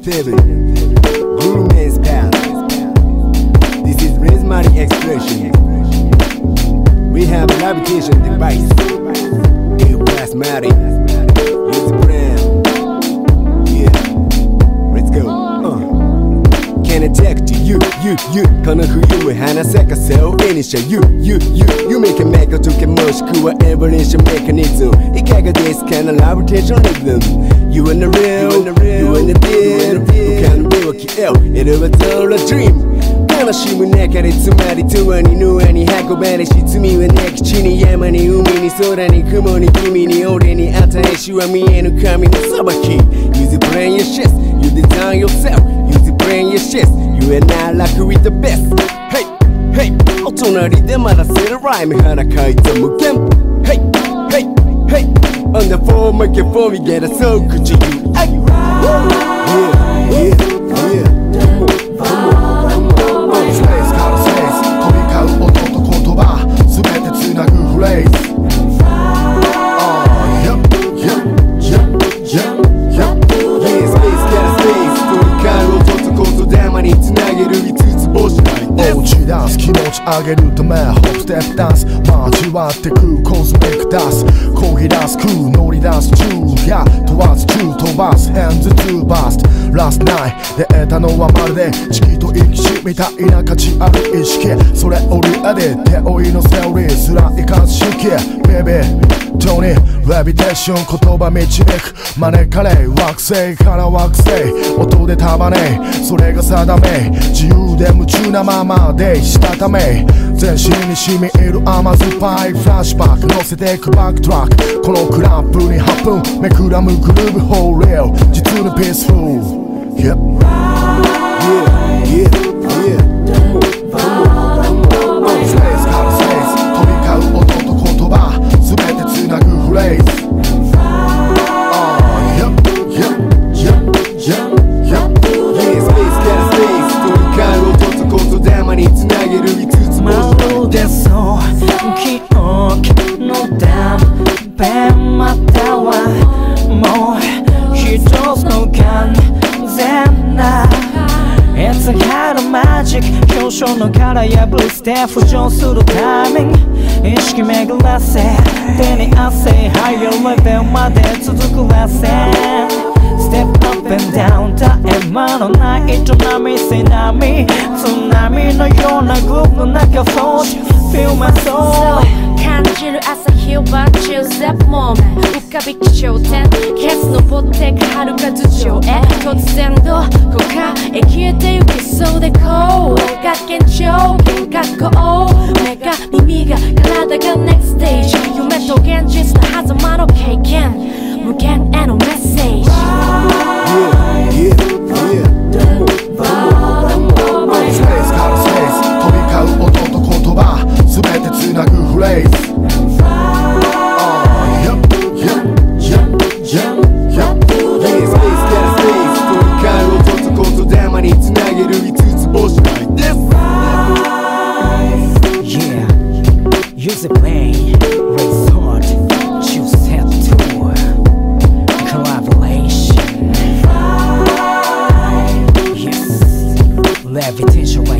7 Guru Man's Path. This is Resmatic expression. We have a gravitation device. Plasmatic. Use the brand. Yeah. Let's go. Can attack to you. この冬は花咲かそう絵にしちゃう You make a make a とけもしくはエボリューションメカニズムいかがですかなラブテーションリズム You in the real You in the deal 他の目は消えよ It was all a dream 悲しむ中でつまりとわにノアに運ばれし罪はなき地に山に海に空に雲に君に俺に与えしは見えぬ神の裁き Use the brain your shit You design yourself Use the brain your shit You and I like with the best Hey, hey お隣でまだせるライム鼻かいた無限 Hey, hey, hey On the phone make it for me get a soul could you Hey, yeah, yeahダンス気持ち上げるためホップステップダンス交わってくコズミックダンス漕ぎ出す空乗り出す中や問わず中飛ばすヘンズトゥーバストラストナイで得たのはまるで地球と生き死みたいな価値ある意識それをリアで手負いのセオリーすらいかず式ベイビートニーレビテーション言葉導く招かれ惑星から惑星音で束ねそれが定め自由で夢中なままでしたため全身に染み入る甘酸っぱいフラッシュバック乗せてくバックトラックこのクランプに8分めくらむグルーブホーレオ実にピースフル Yep Yeahスペースからスペース飛び交う音と言葉全てつなぐフレーズまるでそう記憶の断片またはもう一つの完全な It's a kind of magic 表彰の殻破り捨て浮上するタイミング意識巡らせ手に汗higher level まで続く螺旋Step up and down 絶え間のない営みせ波津波のようなグループの中 Float Feel my soul 感じる朝日をバッチルゼップモーメン浮かび気象点ケツ登ってく遥か頭上へ突然どこかへ消えてゆきそうでこうが幻聴幻覚光目が耳が体が Next stage 夢と現実の狭間の経験無限へのメッセージスペースからスペース飛び交う音と言葉全てつなぐフレーズ Use a plane, resort, choose set tour, collaboration. Yes, levitation.